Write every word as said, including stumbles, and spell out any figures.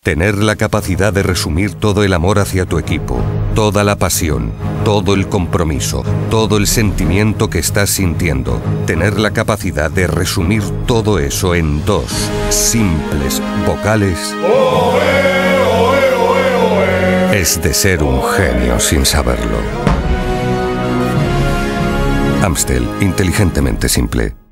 Tener la capacidad de resumir todo el amor hacia tu equipo, toda la pasión, todo el compromiso, todo el sentimiento que estás sintiendo. Tener la capacidad de resumir todo eso en dos simples vocales es de ser un genio sin saberlo. Amstel, inteligentemente simple.